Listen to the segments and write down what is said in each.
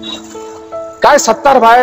काय सत्तार भाई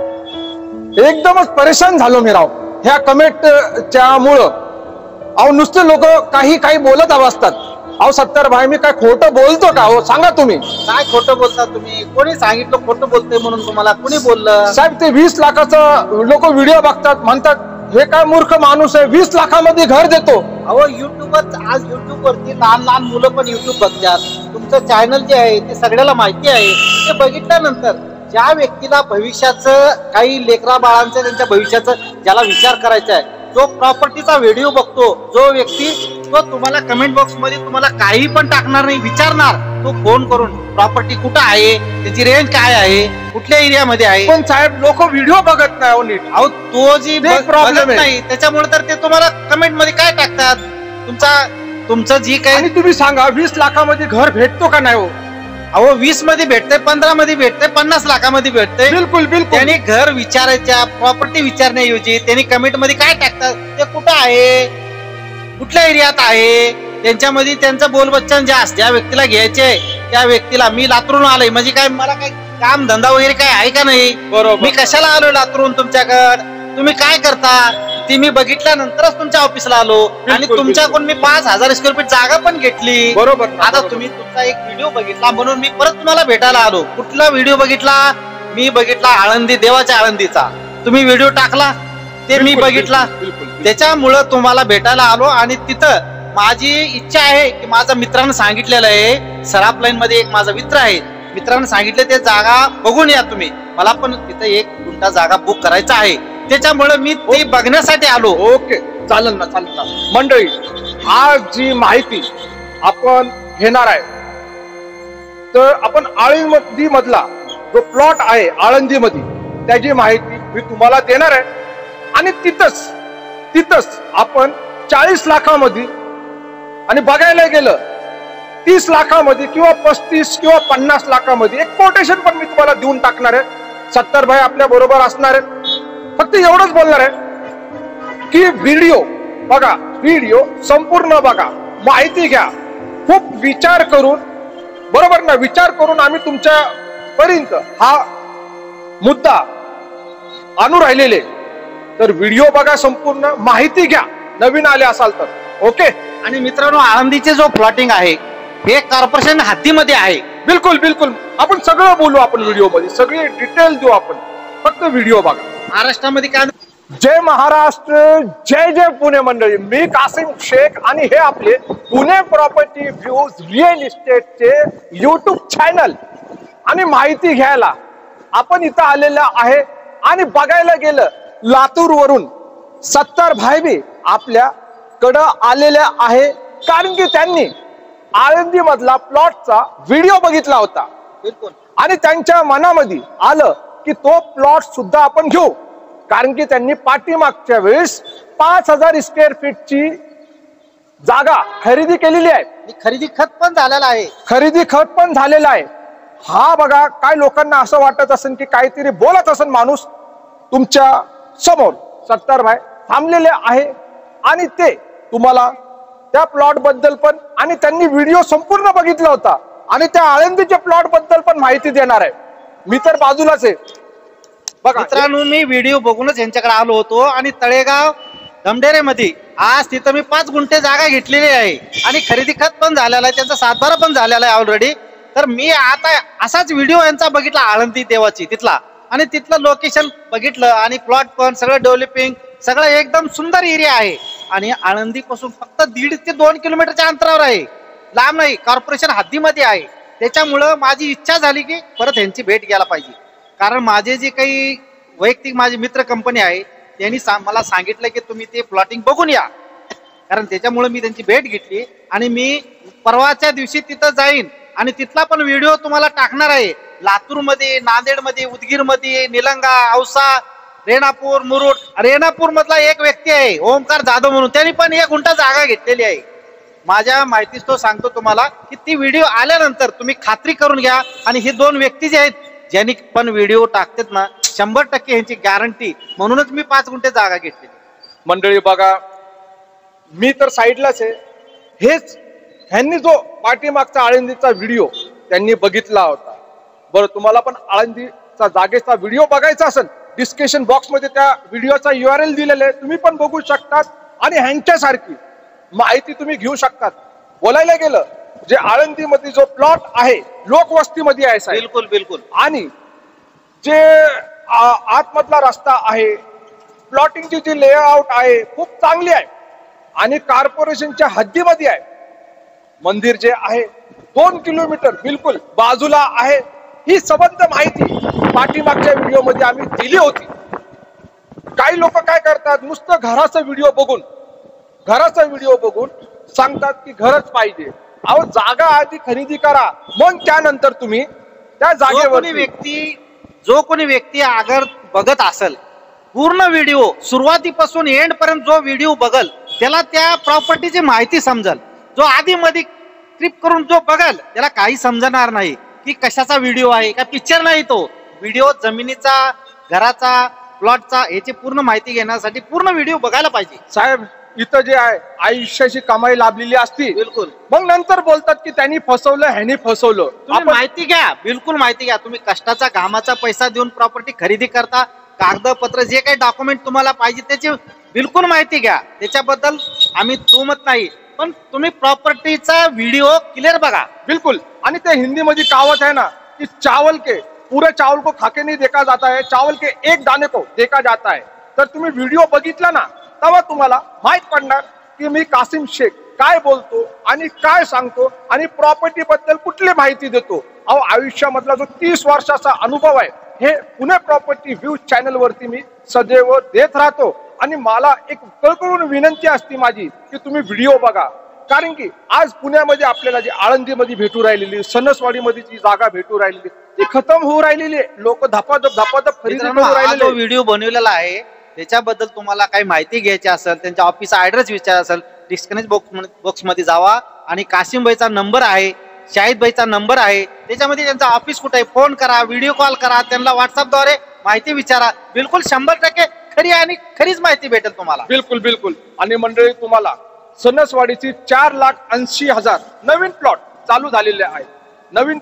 एकदमच परेशान झालो मी राव ह्या कमेंटच्या मुळे। अहो नुसते लोक काही काही बोलत असतात। अहो सत्तार भाई मी काय खोटं बोलतो का? हो सांगा तुम्ही काय खोटं बोलता तुम्ही? कोणी सांगितलं खोटं बोलतोय म्हणून तुम्हाला? कोणी बोललं? साहेब ते 20 लाखाचं लोक व्हिडिओ बघतात म्हणतात हे काय मूर्ख माणूस आहे 20 लाखामध्ये घर देतो। अहो युट्यूबच आज युट्यूब वरती लहान लहान मुलं पण युट्यूब बघतात। तुमचं चॅनल जे आहे ते सगळ्याला माहिती आहे। ते बघितल्यानंतर ज्या व्यक्तीला भविष्याचं काही लेकरा बाळांचं त्यांच्या भविष्याचं ज्याला विचार करायचा आहे जो प्रॉपर्टीचा व्हिडिओ बघतो जो व्यक्ती तो तुम्हाला कमेंट बॉक्स मध्ये तुम्हाला काही पण टाकणार नाही विचारणार तो फोन करून प्रॉपर्टी कुठं आहे त्याची रेंज काय आहे कुठल्या एरियामध्ये आहे। पण साहेब लोक व्हिडिओ बघत नाही नीट। अहो तो जी प्रॉब्लेम नाही त्याच्यामुळे तर ते तुम्हाला कमेंट मध्ये काय टाकतात तुमचं जी काही। आणि तुम्ही सांगा 20 लाखामध्ये घर भेटतो का नाही? हो अहो 20 मध्ये भेटतंय 15 मध्ये भेटतंय 50 लाखामध्ये भेटतंय। बिलकुल बिलकुल त्यांनी घर विचारायच्या प्रॉपर्टी विचारण्याऐवजी त्यांनी कमेंट मध्ये काय टाकतात ते कुठं आहे कुठल्या एरियात आहे त्यांच्यामध्ये त्यांचं बोलबच्चन जास्त ज्या व्यक्तीला घ्यायचे त्या व्यक्तीला मी लातूरून आलोय म्हणजे काय मला काय काम धंदा वगैरे काय आहे का नाही? बरोबर मी कशाला आलोय लातूरून तुमच्याकडे तुम्ही काय करता ती मी बघितल्यानंतरच तुमच्या ऑफिसला आलो आणि तुमच्याकडून मी 5000 स्क्वेअर फीट जागा पण घेतली। बरोबर आता तुम्ही तुमचा एक व्हिडिओ बघितला म्हणून मी परत तुम्हाला भेटायला आलो। कुठला व्हिडिओ बघितला? मी बघितला आळंदी देवाच्या आळंदीचा तुम्ही व्हिडिओ टाकला ते मी बघितला त्याच्यामुळं तुम्हाला भेटायला आलो। आणि तिथं माझी इच्छा आहे की माझ्या मित्रांनी सांगितलेलं आहे सराफ लाईन मध्ये एक माझा मित्र आहे मित्रांनी सांगितलं ते जागा बघून या तुम्ही मला पण तिथं 1 गुंठा जागा बुक करायचा आहे त्याच्यामुळे मी ते बघण्यासाठी आलो। ओके चालेल ना चालेल ना। मंडळी आज जी माहिती आपण घेणार आहे तर आपण आळंदी मधला जो प्लॉट आहे आळंदी मध्ये त्याची माहिती मी तुम्हाला देणार आहे। आणि तिथंच आपण 40 लाखामध्ये आणि बघायला गेलं 30 लाखामध्ये किंवा 35 किंवा 50 लाखामध्ये एक कोटेशन पण मी तुम्हाला देऊन टाकणार आहे। सत्तार भाई आपल्या बरोबर असणार आहे। फक्त एवढंच बोलणार आहे की व्हिडिओ बघा व्हिडिओ संपूर्ण बघा माहिती घ्या खूप विचार करून बरोबर ना विचार करून आम्ही तुमच्या पर्यंत हा मुद्दा आणू राहिलेले। तर व्हिडिओ बघा संपूर्ण माहिती घ्या नवीन आले असाल तर ओके। आणि मित्रांनो आळंदीचे जो प्लॉटिंग आहे हे कॉर्पोरेशन हद्दीमध्ये आहे। बिलकुल बिलकुल आपण सगळं बोलू आपण व्हिडिओ मध्ये सगळी डिटेल देऊ आपण फक्त व्हिडिओ बघा। महाराष्ट्रामध्ये काय जय महाराष्ट्र जय जय पुणे मंडळी मी कासिम शेख आणि हे आपले पुणे प्रॉपर्टी व्ह्यूज रिअल इस्टेटचे युट्यूब चॅनल आणि माहिती घ्यायला आपण इथं आलेलं आहे। आणि बघायला गेलं लातूर वरून सत्तार भाई बी आपल्याकडं आलेल्या आहे कारण की त्यांनी आळंदी मधला प्लॉटचा व्हिडिओ बघितला होता बिलकुल आणि त्यांच्या मनामध्ये आलं की तो प्लॉट सुद्धा आपण घेऊ कारण की त्यांनी पाठीमागच्या वेळेस 5000 स्क्वेअर फीटची जागा खरेदी केलेली आहे। खरेदी खत पण झालेला आहे। हा बघा काय लोकांना असं वाटत असेल की काहीतरी बोलत असेल माणूस तुमच्या समोर सत्तार भाई थांबलेले आहे आणि ते तुम्हाला त्या प्लॉट बद्दल पण आणि त्यांनी व्हिडिओ संपूर्ण बघितला होता आणि त्या आळंदीच्या प्लॉट बद्दल पण माहिती देणार आहे। मी तर बाजूलाच आहे बघा मित्रांनो मी व्हिडिओ बघूनच यांच्याकडे आलो होतो आणि तळेगाव धमडेरे मध्ये आज तिथं मी 5 गुंठे जागा घेतलेली आहे आणि खरेदी खत पण झालेला आहे त्यांचा 7-12 पण झालेला आहे ऑलरेडी। तर मी आता असाच व्हिडिओ यांचा बघितला आळंदी देवाची तिथला आणि तिथलं लोकेशन बघितलं आणि प्लॉट पण सगळं डेव्हलपिंग सगळं एकदम सुंदर एरिया आहे आणि आळंदी पासून फक्त 1.5 ते 2 किलोमीटरच्या अंतरावर आहे लांब नाही कॉर्पोरेशन हद्दीमध्ये आहे। त्याच्यामुळं माझी इच्छा झाली की परत यांची भेट घ्यायला पाहिजे कारण माझे जे काही वैयक्तिक माझे मित्र कंपनी आहे त्यांनी मला सांगितलं की तुम्ही ते प्लॉटिंग बघून या कारण त्याच्यामुळे मी त्यांची भेट घेतली आणि मी परवाच्या दिवशी तिथं जाईन आणि तिथला पण व्हिडिओ तुम्हाला टाकणार आहे। लातूर मध्ये नांदेड मध्ये उदगीर मध्ये निलंगा औसा रेणापूर मुरुड रेणापूर मधला एक व्यक्ती आहे ओमकार जाधव म्हणून त्यांनी पण 1 गुंठा जागा घेतलेली आहे। माझ्या माहितीच तो सांगतो तुम्हाला की ती व्हिडिओ आल्यानंतर तुम्ही खात्री करून घ्या आणि हे 2 व्यक्ती जे आहेत ज्यांनी पण व्हिडिओ टाकतात ना 100% यांची गॅरंटी म्हणूनच मी 5 गुंठे जागा घेतली। मंडळी बघा मी तर साईडलाच आहे हेच ह्यांनी जो पाठीमागचा आळंदीचा व्हिडिओ त्यांनी बघितला होता बरं, तुम्हाला पण आळंदीचा जागेचा व्हिडिओ बघायचा असेल, डिस्क्रिप्शन बॉक्स मध्ये त्या व्हिडिओचा URL दिलेला आहे, तुम्ही पण बघू शकतात आणि ह्यांच्यासारखी माहिती तुम्ही घेऊ शकतात. बोलायला गेलं जे आळंदीमध्ये जो प्लॉट आहे लोकवस्तीमध्ये आहे साहेब, बिलकुल बिलकुल. आणि जे आतमधला रस्ता आहे, प्लॉटिंगची जी लेआउट आहे खूप चांगली आहे आणि कॉर्पोरेशनच्या हद्दीमध्ये आहे. मंदिर जे आहे 2 किलोमीटर बिलकुल बाजूला आहे. ही संबंध माहिती पाठीमागच्या व्हिडिओ मध्ये आम्ही दिली होती. काही लोक काय करतात, नुसतं घराचा व्हिडिओ बघून सांगतात की घरच पाहिजे. अहो, जागा आधी खरेदी करा, मग त्यानंतर तुम्ही त्या जागेवर. जो कोणी व्यक्ती अगर बघत असेल पूर्ण व्हिडिओ सुरुवातीपासून एंड पर्यंत जो व्हिडिओ बघल त्याला त्या प्रॉपर्टीची माहिती समजल. जो आधी मध्ये ट्रिप करून जो बघल त्याला काही समजणार नाही की कशाचा व्हिडिओ आहे का पिक्चर नाही. तो व्हिडिओ जमिनीचा, घराचा, प्लॉटचा याची पूर्ण माहिती घेण्यासाठी पूर्ण व्हिडिओ बघायला पाहिजे. साहेब, इथं जे आहे आयुष्याची कमाई लाभलेली असती, बिलकुल. मग नंतर बोलतात की त्यांनी फसवलं, ह्यानी फसवलं. तुम्ही माहिती घ्या, बिलकुल माहिती घ्या. तुम्ही कष्टाचा घामाचा पैसा देऊन प्रॉपर्टी खरेदी करता, कागदपत्र जे काही डॉक्युमेंट तुम्हाला पाहिजे त्याची बिलकुल माहिती घ्या. त्याच्याबद्दल आम्ही दुमत नाही, पण तुम्ही प्रॉपर्टीचा व्हिडिओ क्लिअर बघा. बिलकुल. आणि ते हिंदी मध्ये कहावत आहे ना की पूरे चावल को खाके नहीं देखा जाता है, चावल के एक दाने को देखा जाता है. तर तुम्ही व्हिडिओ बघितला ना तेव्हा तुम्हाला माहित पडणार की मी कासिम शेख काय बोलतो आणि काय सांगतो आणि प्रॉपर्टी बद्दल कुठली माहिती देतो. अहो, आयुष्यामधला जो 30 वर्षाचा अनुभव आहे हे पुणे प्रॉपर्टी व्ह्यूज चॅनल वरती मी सदैव देत राहतो. आणि मला एक कळकळून विनंती असते माझी की तुम्ही व्हिडिओ बघा. कारण की आज पुण्यामध्ये आपल्याला जी आळंदीमध्ये भेटू राहिलेली, सणसवाडीमध्ये जी जागा भेटू राहिलेली ती खतम होऊ राहिलेली आहे. लोक धपाधप खरेदी करू राहिलेले. व्हिडिओ बनवलेला आहे त्याच्याबद्दल तुम्हाला काही माहिती घ्यायची असेल, त्यांच्या ऑफिसचा ऍड्रेस विचार असेल, डिस्क्रिप्शन बॉक्स मध्ये जावा आणि कासिम भाईचा नंबर आहे, शाहिद भाईचा नंबर आहे, त्याच्यामध्ये त्यांचा ऑफिस कुठे आहे फोन करा, व्हिडिओ कॉल करा, त्यांना व्हॉट्सअपद्वारे माहिती विचारा. बिलकुल 100% खरी आणि खरीच माहिती भेटेल तुम्हाला. बिलकुल बिलकुल. आणि मंडळी, तुम्हाला सणसवाडीची 4,80,000 नवीन प्लॉट चालू झालेले आहे. नवीन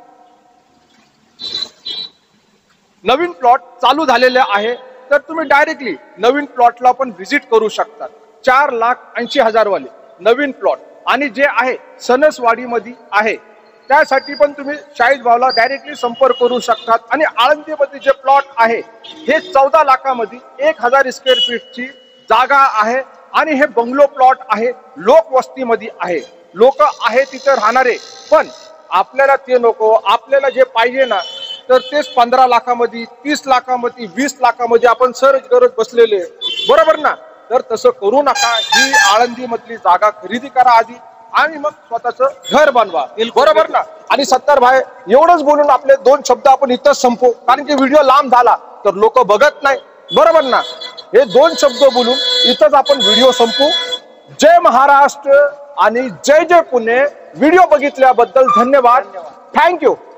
प्लॉट चालू झालेले आहे. तर तुम्ही डायरेक्टली नवीन प्लॉटला पण व्हिजिट करू शकता. 4,80,000 वाले नवीन प्लॉट आणि जे आहे सणसवाडीमध्ये आहे त्यासाठी पण तुम्ही शाहिद भाऊला डायरेक्टली संपर्क करू शकतात. आणि आळंदीमध्ये जे प्लॉट आहे हे 14 लाखामध्ये 1,000 स्क्वेअर फीटची जागा आहे आणि हे बंगलो प्लॉट आहे, लोकवस्तीमध्ये आहे. लोक आहे तिथे राहणारे, पण आपल्याला ते नको. आपल्याला जे पाहिजे ना तर तेच 15 लाखामध्ये, 30 लाखामध्ये, 20 लाखामध्ये आपण सर्च करत बसलेले, बरोबर ना. तर तसं करू नका. ही आळंदीमधली जागा खरेदी करा आधी आणि मग स्वतःचं घर बनवा, बरोबर ना. आणि सत्तर भाई, एवढंच बोलून आपले 2 शब्द आपण इथंच संपू, कारण की व्हिडिओ लांब झाला तर लोक बघत नाही, बरोबर ना. हे 2 शब्द बोलून इथंच आपण व्हिडिओ संपू. जय महाराष्ट्र आणि जय जय पुणे. व्हिडिओ बघितल्याबद्दल धन्यवाद. थँक्यू.